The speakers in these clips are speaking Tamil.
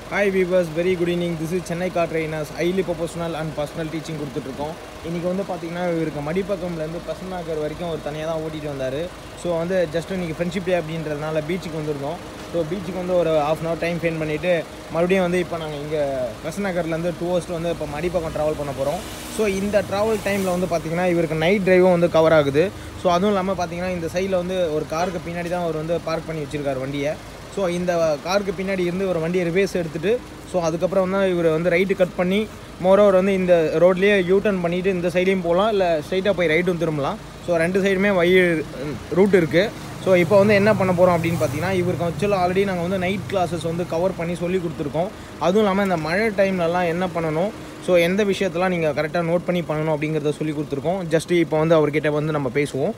Hi viewers, very good evening. This is Chennai car trainers, highly professional and personal teaching கொடுத்துட்ருக்கோம். இன்றைக்கி வந்து பார்த்திங்கன்னா இவருக்கு மடிப்பக்கம்லேருந்து பசநாகர் வரைக்கும் ஒரு தனியாக தான் ஓட்டிகிட்டு வந்தார். ஸோ வந்து ஜஸ்ட் இன்றைக்கி ஃப்ரெண்ட்ஷிப் டே அப்படின்றதுனால பீச்சுக்கு வந்திருந்தோம். ஸோ பீச்சுக்கு வந்து ஒரு ½ hour டைம் ஸ்பெண்ட் பண்ணிவிட்டு மறுபடியும் வந்து இப்போ நாங்கள் இங்கே பசநகர்லேருந்து 2 hours வந்து இப்போ மடிப்பக்கம் ட்ராவல் பண்ண போகிறோம். ஸோ இந்த ட்ராவல் டைமில் வந்து பார்த்திங்கன்னா இவருக்கு நைட் ட்ரைவும் வந்து கவர் ஆகுது. ஸோ அதுவும் இல்லாமல் பார்த்திங்கன்னா இந்த சைடில் வந்து ஒரு காருக்கு பின்னாடி தான் அவர் வந்து பார்க் பண்ணி வச்சுருக்கார் வண்டியை. ஸோ இந்த காருக்கு பின்னாடி இருந்து ஒரு வண்டியை ரிவேர்ஸ் எடுத்துகிட்டு ஸோ அதுக்கப்புறம் தான் இவர் வந்து ரைட்டு கட் பண்ணி மோரோவர் வந்து இந்த ரோட்லேயே யூ டர்ன் பண்ணிவிட்டு இந்த சைடையும் போகலாம், இல்லை ஸ்ட்ரைட்டாக போய் ரைட்டும் திரும்பலாம். ஸோ 2 சைடுமே ரூட் இருக்குது. ஸோ இப்போ வந்து என்ன பண்ண போகிறோம் அப்படின்னு பார்த்தீங்கன்னா இவருக்கு ஆக்சுவலாக ஆல்ரெடி நாங்கள் வந்து நைட் கிளாஸஸ் வந்து கவர் பண்ணி சொல்லி கொடுத்துருக்கோம். அதுவும் இல்லாமல் இந்த மழை டைம்லலாம் என்ன பண்ணணும், ஸோ எந்த விஷயத்தெல்லாம் நீங்கள் கரெக்டாக நோட் பண்ணி பண்ணணும் அப்படிங்கிறத சொல்லி கொடுத்துருக்கோம். ஜஸ்ட்டு இப்போ வந்து அவர்கிட்ட வந்து நம்ம பேசுவோம்.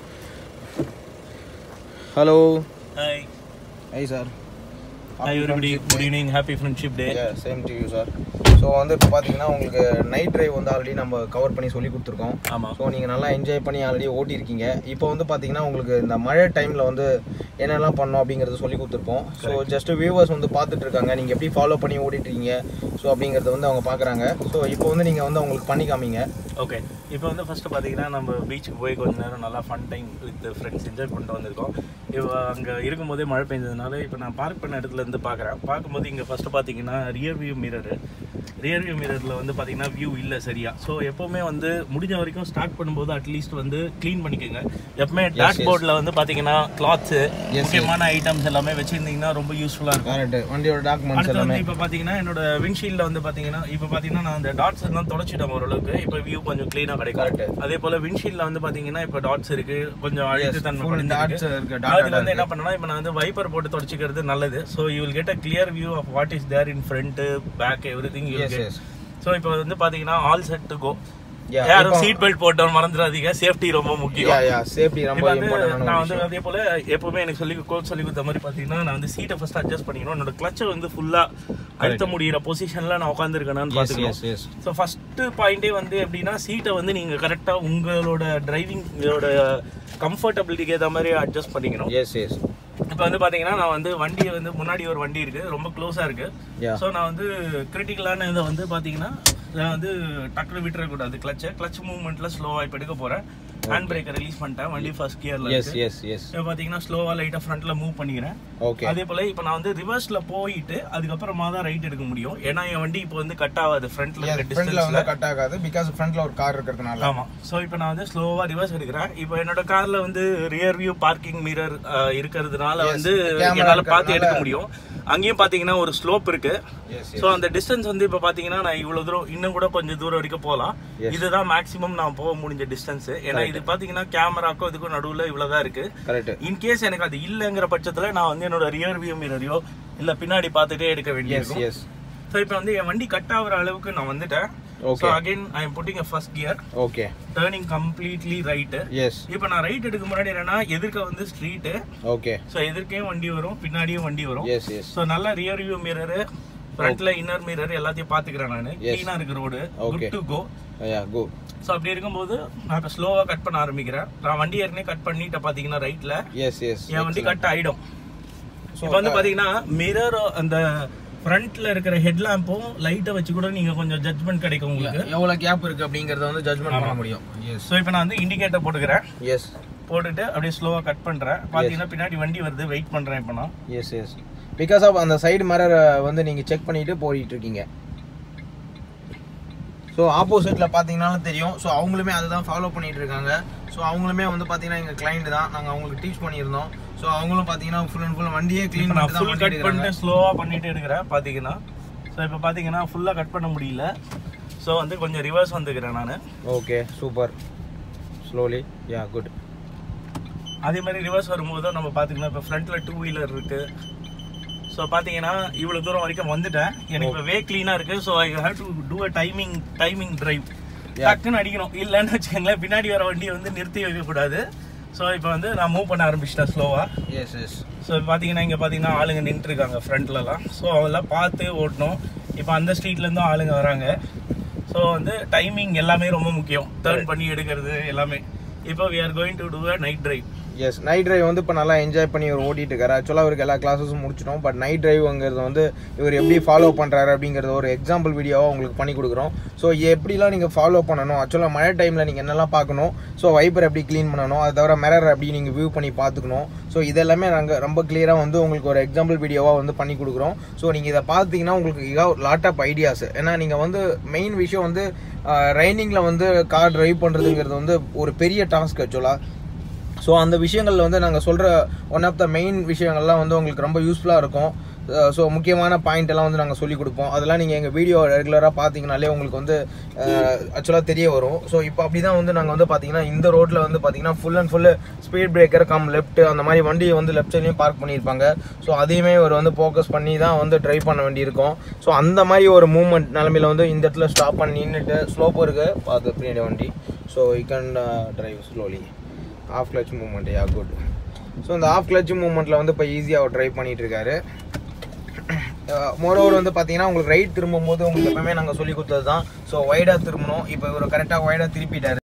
Hello. Hi. Hi sir. Hi everybody, good evening, happy friendship day. Yeah, same to you sir. So வந்து இப்போ பார்த்தீங்கன்னா உங்களுக்கு நைட் ட்ரைவ் வந்து ஆல்ரெடி நம்ம கவர் பண்ணி சொல்லி கொடுத்துருக்கோம். ஆமாம். ஸோ நீங்கள் நல்லா என்ஜாய் பண்ணி ஆல்ரெடி ஓட்டியிருக்கீங்க. இப்போ வந்து பார்த்தீங்கன்னா உங்களுக்கு இந்த மழை டைமில் வந்து என்னெல்லாம் பண்ணோம் அப்படிங்கிறத சொல்லி கொடுத்துருப்போம். ஸோ ஜஸ்ட் வியூவர்ஸ் வந்து பார்த்துட்டு இருக்காங்க நீங்கள் எப்படி ஃபாலோ பண்ணி ஓட்டிட்டுருக்கீங்க ஸோ அப்படிங்கிறத வந்து அவங்க பார்க்குறாங்க. ஸோ இப்போ வந்து நீங்கள் வந்து அவங்களுக்கு பண்ணி காமிங்க. ஓகே, இப்போ வந்து ஃபஸ்ட்டு பார்த்தீங்கன்னா நம்ம பீச்சுக்கு போய் கொஞ்சம் நேரம் நல்லா fun time with friends enjoy பண்ணிட்டு வந்திருக்கோம். இப்போ அங்கே இருக்கும்போதே மழை பெஞ்சதுனால இப்போ நான் பார்க் பண்ண இடத்துலேருந்து பார்க்கும்போது இங்கே ஃபஸ்ட்டு பார்த்தீங்கன்னா ரியர் வியூ மிரரில் வந்து பார்த்தீங்கன்னா வியூ இல்லை சரியா. ஸோ எப்போவுமே வந்து முடிஞ்ச வரைக்கும் ஸ்டார்ட் பண்ணும்போது அட்லீஸ்ட் வந்து க்ளீன் பண்ணிக்கோங்க. எப்பவுமே டேஷ்போர்டில் வந்து பார்த்தீங்கன்னா கிளாத்ஸு முக்கியமான ஐட்டம்ஸ் எல்லாமே வச்சுருந்தீங்கன்னா ரொம்ப யூஸ்ஃபுல்லாக இருக்கும். வண்டியோட டாக்குமெண்ட்ஸ் எல்லாமே இப்போ பார்த்தீங்கன்னா என்னோட விண்ட்ஷீல்டில் வந்து பார்த்தீங்கன்னா நான் அந்த டாட்ஸ் எல்லாம் தொடச்சிட்டேன் ஓரளவுக்கு. இப்போ வியூ கொஞ்சம் க்ளீனாக கிடைக்கும். அதே போல் விண்ட்ஷீல்டில் வந்து பார்த்தீங்கன்னா இப்போ டாட்ஸ் இருக்குது, கொஞ்சம் அழுத்து தன்மை அதுக்கு வந்து என்ன பண்ணனா இப்போ நான் வந்து வைப்பர் போட்டு தொடச்சிக்கிறது நல்லது. So you will get a clear view of what is there in front back everything. So இப்போ வந்து பார்த்தீங்கன்னா ஆல் செட் டு கோ. யாரும் சீட் பெல்ட் போட்டோம் மறந்துடாதீங்க, சேஃப்டி ரொம்ப முக்கியம். நான் வந்து அதே போல எப்பவுமே எனக்கு கோச் சொல்லி கொடுத்த மாதிரி பாத்தீங்கன்னா நான் வந்து சீட்டை ஃபர்ஸ்ட் அட்ஜஸ்ட் பண்ணிக்கணும். என்னோட கிளச்சை வந்து ஃபுல்லா அழுத்த முடியிற பொசிஷன்ல நான் உட்காந்துருக்கேன்னு பாத்துக்கணும். ஸோ ஃபர்ஸ்ட் பாயிண்டே வந்து எப்படின்னா சீட்டை வந்து நீங்க கரெக்டா உங்களோட டிரைவிங்கோட கம்ஃபர்டபிலிட்டிக்கு ஏற்ற மாதிரி அட்ஜஸ்ட் பண்ணிக்கணும். இப்போ வந்து பாத்தீங்கன்னா நான் வந்து வண்டியை வந்து முன்னாடி ஒரு வண்டி இருக்கு, ரொம்ப க்ளோஸா இருக்கு. ஸோ நான் வந்து கிரிட்டிக்கலான இதை வந்து பாத்தீங்கன்னா நான் வந்து டக்குனு விட்டுறக்கூடாது. கிளச் மூவ்மெண்ட்ல ஸ்லோவா இப்போ எடுக்க போறேன். ஹேண்ட் பிரேக்கை ரிலீஸ் பண்ணிட்டேன், வண்டி ஃபர்ஸ்ட் கியர்ல இருக்கு. இப்போ பாத்தீங்கன்னா ஸ்லோவா லைட்டா ஃப்ரண்ட்ல மூவ் பண்ணிக்கிறேன். அதே போல இப்போ நான் வந்து ரிவர்ஸ்ல போயிட்டு அதுக்கப்புறமா தான் ரைட் எடுக்க முடியும். ஏன்னா என் வண்டி இப்போ வந்து கட் ஆகாது, ஃப்ரண்ட்ல கட் ஆகாது பிகாஸ் ஃப்ரண்ட்ல ஒரு கார் இருக்கிறதுனால. ஆமா. ஸோ இப்போ நான் வந்து ஸ்லோவா ரிவர்ஸ் எடுக்கிறேன். இப்போ என்னோட கார்ல வந்து ரியர் வியூ பார்க்கிங் மிரர் இருக்கிறதுனால வந்து என்னால பார்த்து எடுக்க முடியும். அங்கேயும் பாத்தீங்கன்னா ஒரு ஸ்லோப் இருக்கு. சோ அந்த டிஸ்டன்ஸ் வந்து இப்ப பாத்தீங்கன்னா நான் இவ்வளவு தூரம் இன்னும் கூட கொஞ்சம் தூரம் வரைக்கும் போகலாம். இதுதான் மேக்ஸிமம் நான் போக முடிஞ்ச டிஸ்டன்ஸ். ஏன்னா இது பாத்தீங்கன்னா கேமராக்கும் இதுக்கும் நடுவுல இவ்வளவுதான் இருக்கு. இன்கேஸ் எனக்கு அது இல்லங்கிற பட்சத்துல நான் வந்து என்னோட ரியர் வியூ மிரரையோ இல்ல பின்னாடி பாத்துட்டே எடுக்க வேண்டியிருக்கும். சோ இப்போ வந்து என் வண்டி கட் ஆகுற அளவுக்கு நான் வந்துட்டேன். So again I am putting a first gear. Okay. Turning completely right. Yes. இப்போ நான் ரைட் எடுக்க முன்னாடி என்னன்னா எதிர்க்க வந்து ஸ்ட்ரீட். Okay. சோ எதிர்க்கையும் வண்டி வரும், பின்னாடியும் வண்டி வரும். Yes, yes. சோ நல்ல ரியர் வியூ மிரர், ஃப்ரண்ட்ல இன்னர் மிரர் எல்லாத்தையும் பாத்துக்கிறேன் நான். க்ளீனா இருக்கு road. Good to go. Yeah, go. So அப்படி இருக்கும்போது நான் இப்ப ஸ்லோவா கட் பண்ண ஆரம்பிக்கிறேன். நான் வண்டி ஏற்கனவே கட் பண்ணிட்ட பாத்தீங்கன்னா ரைட்ல. Yes, yes. என் வண்டி கட் ஆயிடும். இப்போ வந்து பாத்தீங்கன்னா மிரர் அந்த ஃப்ரண்ட்ல இருக்கிற ஹெட் லாம்பும் லைட்டை வச்சு கூட நீங்க கொஞ்சம் ஜட்ஜ்மெண்ட் கிடைக்கும். உங்களுக்கு எவ்வளவு கேப் இருக்கு அப்படிங்கறத வந்து ஜட்ஜ்மெண்ட் பண்ண முடியும். சோ இப்போ நான் வந்து இண்டிகேட்டர் போட்டுக்கிறேன். எஸ். போட்டுட்டு அப்படியே ஸ்லோவா கட் பண்றேன். பாத்தீங்கன்னா பின்னாடி வண்டி வருது, வெயிட் பண்றேன் இப்போ நான். Yes yes. பிகாஸ் ஆஃப் அந்த சைடு மிரர் வந்து நீங்க செக் பண்ணிட்டு போயிட்டு இருக்கீங்க. ஸோ ஆப்போசிட்ல பார்த்தீங்கன்னாலும் தெரியும். ஸோ அவங்களுமே அதை தான் ஃபாலோ பண்ணிட்டு இருக்காங்க. ஸோ அவங்களுமே வந்து பார்த்தீங்கன்னா எங்கள் கிளைண்ட் தான், நாங்கள் அவங்களுக்கு டீச் பண்ணியிருந்தோம். ஸோ அவங்களும் பார்த்தீங்கன்னா ஃபுல் அண்ட் ஃபுல் வண்டியே க்ளீன் பண்ணி ஃபுல் கட் பண்ணிட்டு ஸ்லோவாக பண்ணிட்டு இருக்கிறேன் பார்த்தீங்கன்னா. ஸோ இப்போ பார்த்தீங்கன்னா ஃபுல்லாக கட் பண்ண முடியல. ஸோ வந்து கொஞ்சம் ரிவர்ஸ் வந்துக்கிறேன் நான். Okay, super. Slowly, yeah, good. அதே மாதிரி ரிவர்ஸ் வரும்போது நம்ம பார்த்தீங்கன்னா இப்போ ஃப்ரண்ட்ல 2 வீலர் இருக்கு. ஸோ பார்த்தீங்கன்னா இவ்வளோ தூரம் வரைக்கும் வந்துட்டேன். எனக்கு இப்போ வே க்ளீனாக இருக்குது. So I have to do a timing drive. டக்குன்னு அடிக்கணும், இல்லைன்னு வச்சுக்கோங்களேன் பின்னாடி வர வண்டியை வந்து நிறுத்தி வைக்கக்கூடாது. ஸோ இப்போ வந்து நான் மூவ் பண்ண ஆரம்பிச்சிட்டேன் ஸ்லோவாக. S S. ஸோ பார்த்தீங்கன்னா இங்கே பார்த்தீங்கன்னா ஆளுங்க நின்றுருக்காங்க ஃப்ரண்ட்லலாம். ஸோ அவெல்லாம் பார்த்து ஓட்டணும். இப்போ அந்த ஸ்ட்ரீட்லேருந்தும் ஆளுங்க வராங்க. ஸோ வந்து டைமிங் எல்லாமே ரொம்ப முக்கியம், டர்ன் பண்ணி எடுக்கிறது எல்லாமே. இப்போ we are going to do a night drive. Yes night drive வந்து இப்போ நல்லா என்ஜாய் பண்ணி இவர் ஓட்டிட்டு இருக்காரு. ஆக்சுவலாக அவருக்கு எல்லா கிளாஸஸும் முடிச்சிட்டோம். பட் நைட் டிரைவ்ங்கிறது வந்து இவர் எப்படி ஃபாலோ பண்ணுறாரு அப்படிங்கிறது ஒரு எக்ஸாம்பிள் வீடியோவாக உங்களுக்கு பண்ணி கொடுக்குறோம். ஸோ எப்படிலாம் நீங்கள் ஃபாலோ பண்ணணும், ஆக்சுவலாக மழை டைமில் நீங்கள் என்னெல்லாம் பார்க்கணும், ஸோ வைப்பர் எப்படி க்ளீன் பண்ணணும், அது தவிர மிரர் எப்படி நீங்கள் வியூ பண்ணி பார்த்துக்கணும். ஸோ இதெல்லாமே நாங்கள் ரொம்ப கிளியராக வந்து உங்களுக்கு ஒரு எக்ஸாம்பிள் வீடியோவாக வந்து பண்ணி கொடுக்குறோம். ஸோ நீங்கள் இதை பார்த்தீங்கன்னா உங்களுக்கு லாட் ஆஃப் ஐடியாஸ். ஏன்னா நீங்கள் வந்து மெயின் விஷயம் வந்து ரைனிங்கில் வந்து கார் டிரைவ் பண்ணுறதுங்கிறது வந்து ஒரு பெரிய டாஸ்க் ஆக்சுவலாக. ஸோ அந்த விஷயங்களில் வந்து நாங்கள் சொல்கிற ஒன் ஆஃப் த மெயின் விஷயங்கள்லாம் வந்து உங்களுக்கு ரொம்ப யூஸ்ஃபுல்லாக இருக்கும். ஸோ முக்கியமான பாயிண்ட் எல்லாம் வந்து நாங்கள் சொல்லிக் கொடுப்போம். அதெல்லாம் நீங்கள் எங்கள் வீடியோ ரெகுலராக பார்த்தீங்கனாலே உங்களுக்கு வந்து ஆக்சுவலாக தெரிய வரும். ஸோ இப்போ அப்படி தான் வந்து நாங்கள் வந்து பார்த்தீங்கன்னா இந்த ரோட்டில் வந்து பார்த்தீங்கன்னா full and full speed breaker left அந்த மாதிரி வண்டியை வந்து லெஃப்ட் சைட்லேயும் பார்க் பண்ணியிருப்பாங்க. ஸோ அதையுமே ஒரு வந்து ஃபோக்கஸ் பண்ணி தான் வந்து ட்ரைவ் பண்ண வேண்டியிருக்கும். ஸோ அந்த மாதிரி ஒரு மூவ்மெண்ட் நிலமையில் வந்து இந்த இடத்துல ஸ்டாப் பண்ணி நின்றுட்டு ஸ்லோப் இருக்குது பார்த்து பின்னாடி வண்டி. So you can drive slowly. Half clutch movement good. So இந்த ஆஃப் கிளச் மூவ்மெண்ட்டில் வந்து இப்போ ஈஸியாக அவர் ட்ரைவ் பண்ணிகிட்டு இருக்காரு. மோரோவர் வந்து பார்த்தீங்கன்னா உங்களுக்கு ரைட் திரும்பும்போது உங்களுக்கு எப்பவுமே நாங்கள் சொல்லி கொடுத்தது தான். ஸோ வைடாக திரும்பணும். இப்போ இவர் கரெக்டாக வைடாக திருப்பிட்டார்.